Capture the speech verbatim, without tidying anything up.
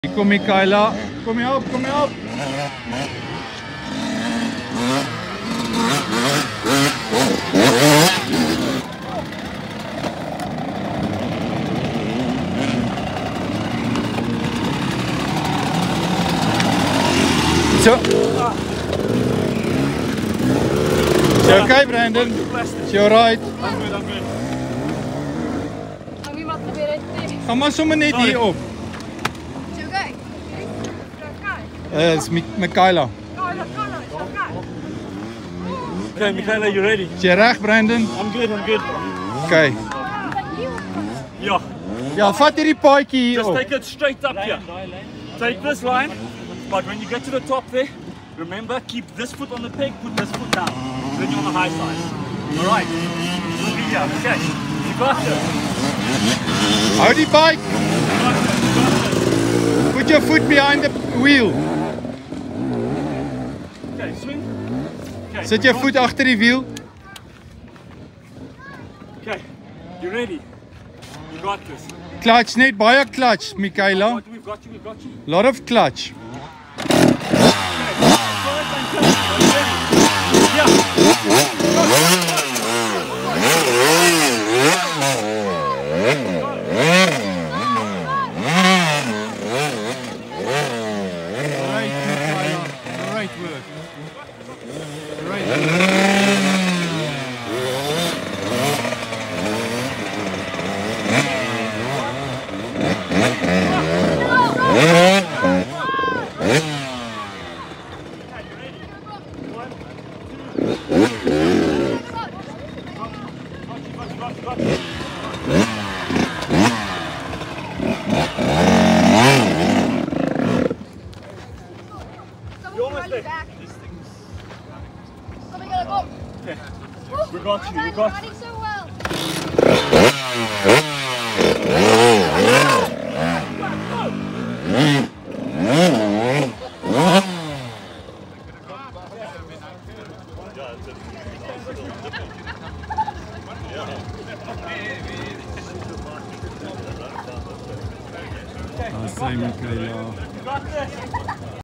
Hier kom Michaela. Kom hier op, kom hier op. Zo. Is je okay, Brandon? Is je alright? I'm good, I'm good. Ang iemand probeer het. Ga maar sommer net hier op. Is okay? Uh, it's Mi Michaela. Carla, Carla, is okay? Okay, Michaela, you ready? Is jy reg, Brandon? I'm good, I'm good. Okay. Yeah, Ja, vat hierdie paadjie hier just op. take it straight up here. Take this line, but when you get to the top there, remember, keep this foot on the peg, put this foot down. Then you're on the high side. Alright, we'll be here. Okay, you got this. Hou die bike. You got this, you got this. Put your foot behind the wheel. Okay, swing. Okay, Sit jou voet agter die wiel. Okay, you ready? You got this. Clutch, net baie clutch, Michaela. What, we've got you, we've got you. Lot of clutch. Great, Michaela. Great work. Great work. We got you, we got you. So well. I'll say Michaela. You got this.